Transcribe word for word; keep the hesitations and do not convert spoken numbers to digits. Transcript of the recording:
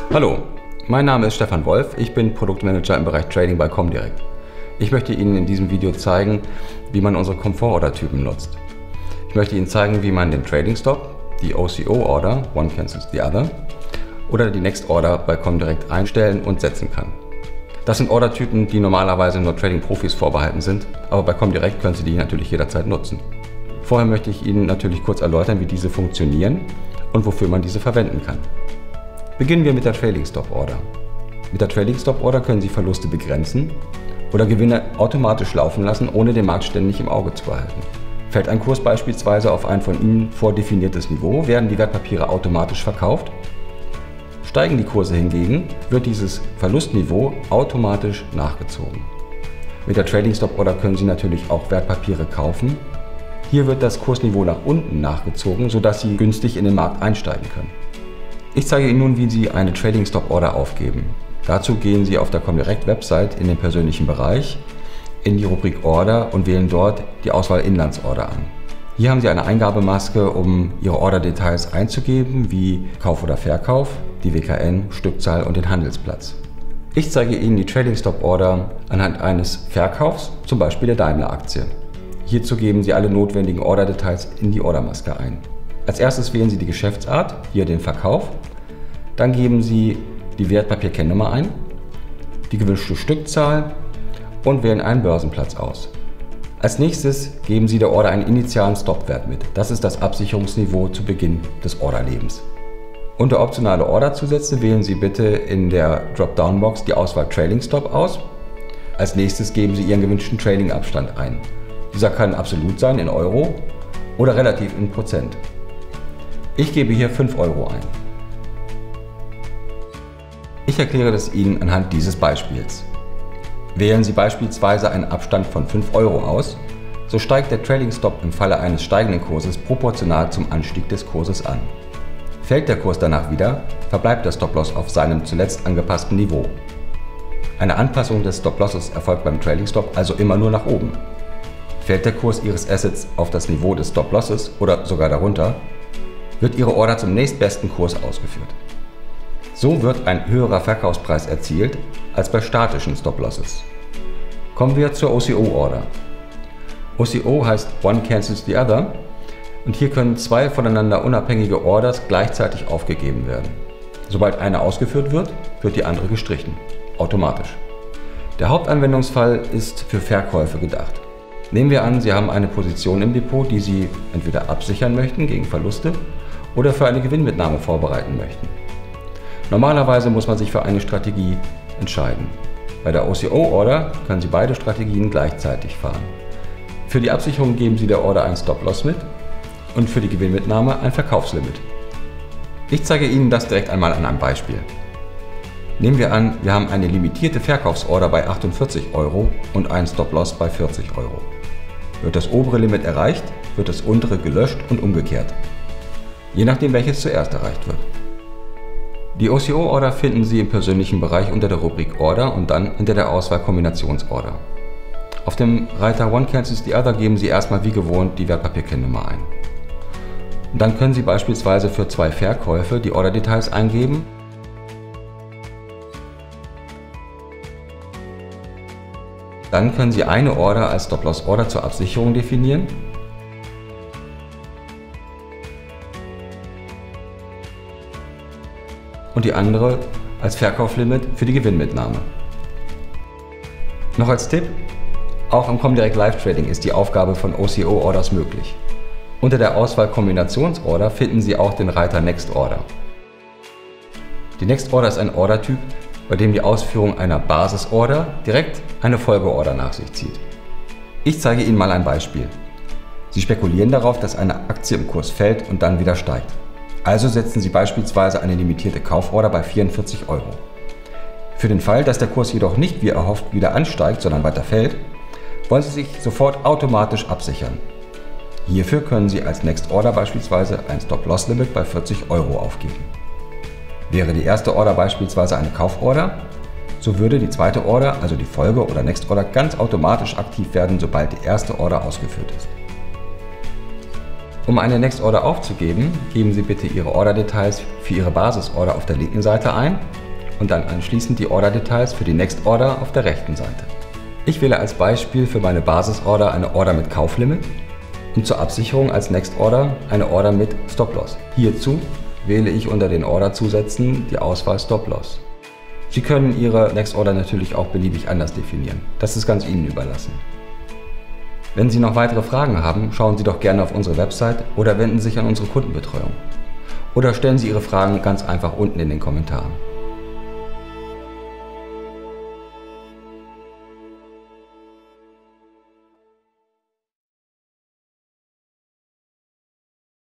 Hallo, mein Name ist Stefan Wolf, ich bin Produktmanager im Bereich Trading bei Comdirect. Ich möchte Ihnen in diesem Video zeigen, wie man unsere Komfort-Order-Typen nutzt. Ich möchte Ihnen zeigen, wie man den Trading Stop, die O C O-Order, One Cancels the Other, oder die Next Order bei Comdirect einstellen und setzen kann. Das sind Ordertypen, die normalerweise nur Trading-Profis vorbehalten sind, aber bei Comdirect können Sie die natürlich jederzeit nutzen. Vorher möchte ich Ihnen natürlich kurz erläutern, wie diese funktionieren und wofür man diese verwenden kann. Beginnen wir mit der Trailing Stop Order. Mit der Trailing Stop Order können Sie Verluste begrenzen oder Gewinne automatisch laufen lassen, ohne den Markt ständig im Auge zu behalten. Fällt ein Kurs beispielsweise auf ein von Ihnen vordefiniertes Niveau, werden die Wertpapiere automatisch verkauft. Steigen die Kurse hingegen, wird dieses Verlustniveau automatisch nachgezogen. Mit der Trailing Stop Order können Sie natürlich auch Wertpapiere kaufen. Hier wird das Kursniveau nach unten nachgezogen, sodass Sie günstig in den Markt einsteigen können. Ich zeige Ihnen nun, wie Sie eine Trading Stop Order aufgeben. Dazu gehen Sie auf der Comdirect Website in den persönlichen Bereich, in die Rubrik Order und wählen dort die Auswahl Inlandsorder an. Hier haben Sie eine Eingabemaske, um Ihre Order-Details einzugeben, wie Kauf oder Verkauf, die W K N, Stückzahl und den Handelsplatz. Ich zeige Ihnen die Trading Stop Order anhand eines Verkaufs, zum Beispiel der Daimler-Aktie. Hierzu geben Sie alle notwendigen Order-Details in die Ordermaske ein. Als erstes wählen Sie die Geschäftsart, hier den Verkauf. Dann geben Sie die Wertpapierkennnummer ein, die gewünschte Stückzahl und wählen einen Börsenplatz aus. Als nächstes geben Sie der Order einen initialen Stopwert mit. Das ist das Absicherungsniveau zu Beginn des Orderlebens. Unter optionale Orderzusätze wählen Sie bitte in der Dropdown-Box die Auswahl Trailing Stop aus. Als nächstes geben Sie Ihren gewünschten Trading-Abstand ein. Dieser kann absolut sein in Euro oder relativ in Prozent. Ich gebe hier fünf Euro ein. Ich erkläre das Ihnen anhand dieses Beispiels. Wählen Sie beispielsweise einen Abstand von fünf Euro aus, so steigt der Trailing Stop im Falle eines steigenden Kurses proportional zum Anstieg des Kurses an. Fällt der Kurs danach wieder, verbleibt der Stop-Loss auf seinem zuletzt angepassten Niveau. Eine Anpassung des Stop-Losses erfolgt beim Trailing Stop also immer nur nach oben. Fällt der Kurs Ihres Assets auf das Niveau des Stop-Losses oder sogar darunter, wird Ihre Order zum nächstbesten Kurs ausgeführt. So wird ein höherer Verkaufspreis erzielt als bei statischen Stop-Losses. Kommen wir zur O C O-Order. O C O heißt One Cancels the Other und hier können zwei voneinander unabhängige Orders gleichzeitig aufgegeben werden. Sobald eine ausgeführt wird, wird die andere gestrichen, automatisch. Der Hauptanwendungsfall ist für Verkäufe gedacht. Nehmen wir an, Sie haben eine Position im Depot, die Sie entweder absichern möchten gegen Verluste oder für eine Gewinnmitnahme vorbereiten möchten. Normalerweise muss man sich für eine Strategie entscheiden. Bei der O C O-Order können Sie beide Strategien gleichzeitig fahren. Für die Absicherung geben Sie der Order einen Stop-Loss mit und für die Gewinnmitnahme ein Verkaufslimit. Ich zeige Ihnen das direkt einmal an einem Beispiel. Nehmen wir an, wir haben eine limitierte Verkaufsorder bei achtundvierzig Euro und einen Stop-Loss bei vierzig Euro. Wird das obere Limit erreicht, wird das untere gelöscht und umgekehrt. Je nachdem, welches zuerst erreicht wird. Die O C O-Order finden Sie im persönlichen Bereich unter der Rubrik Order und dann hinter der Auswahl Kombinationsorder. Auf dem Reiter One Cancels the Other geben Sie erstmal wie gewohnt die Wertpapierkennnummer ein. Und dann können Sie beispielsweise für zwei Verkäufe die Order-Details eingeben. Dann können Sie eine Order als Stop-Loss-Order zur Absicherung definieren. Und die andere als Verkaufslimit für die Gewinnmitnahme. Noch als Tipp, auch im Comdirect Live Trading ist die Aufgabe von O C O-Orders möglich. Unter der Auswahl Kombinationsorder finden Sie auch den Reiter Next Order. Die Next Order ist ein Ordertyp, bei dem die Ausführung einer Basisorder direkt eine Folgeorder nach sich zieht. Ich zeige Ihnen mal ein Beispiel. Sie spekulieren darauf, dass eine Aktie im Kurs fällt und dann wieder steigt. Also setzen Sie beispielsweise eine limitierte Kauforder bei vierundvierzig Euro. Für den Fall, dass der Kurs jedoch nicht wie erhofft wieder ansteigt, sondern weiter fällt, wollen Sie sich sofort automatisch absichern. Hierfür können Sie als Next Order beispielsweise ein Stop-Loss-Limit bei vierzig Euro aufgeben. Wäre die erste Order beispielsweise eine Kauforder, so würde die zweite Order, also die Folge- oder Next Order, ganz automatisch aktiv werden, sobald die erste Order ausgeführt ist. Um eine Next Order aufzugeben, geben Sie bitte Ihre Order-Details für Ihre Basis-Order auf der linken Seite ein und dann anschließend die Order-Details für die Next Order auf der rechten Seite. Ich wähle als Beispiel für meine Basis-Order eine Order mit Kauflimit und zur Absicherung als Next Order eine Order mit Stop-Loss. Hierzu wähle ich unter den Orderzusätzen die Auswahl Stop-Loss. Sie können Ihre Next Order natürlich auch beliebig anders definieren. Das ist ganz Ihnen überlassen. Wenn Sie noch weitere Fragen haben, schauen Sie doch gerne auf unsere Website oder wenden Sie sich an unsere Kundenbetreuung. Oder stellen Sie Ihre Fragen ganz einfach unten in den Kommentaren.